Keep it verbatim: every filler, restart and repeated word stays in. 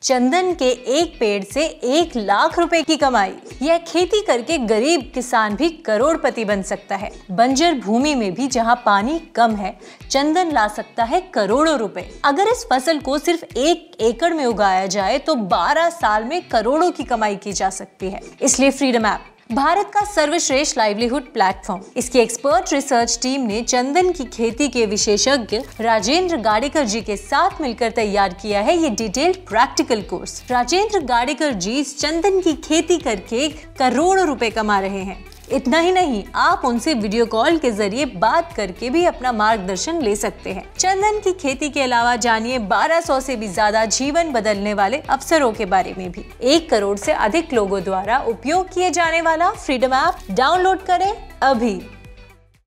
चंदन के एक पेड़ से एक लाख रुपए की कमाई। यह खेती करके गरीब किसान भी करोड़पति बन सकता है। बंजर भूमि में भी जहां पानी कम है, चंदन ला सकता है करोड़ों रुपए। अगर इस फसल को सिर्फ एक एकड़ में उगाया जाए तो बारह साल में करोड़ों की कमाई की जा सकती है। इसलिए फ्रीडम ऐप भारत का सर्वश्रेष्ठ लाइवलीहुड प्लेटफॉर्म। इसकी एक्सपर्ट रिसर्च टीम ने चंदन की खेती के विशेषज्ञ राजेंद्र गाडेकर जी के साथ मिलकर तैयार किया है ये detailed practical course. Rajendra Gadekar ji चंदन की खेती करके करोड़ों रुपए कमा रहे हैं। इतना ही नहीं, आप उनसे वीडियो कॉल के जरिए बात करके भी अपना मार्गदर्शन ले सकते हैं। चंदन की खेती के अलावा जानिए बारह सौ से भी ज्यादा जीवन बदलने वाले अवसरों के बारे में भी। एक करोड़ से अधिक लोगों द्वारा उपयोग किए जाने वाला फ्रीडम ऐप डाउनलोड करें अभी।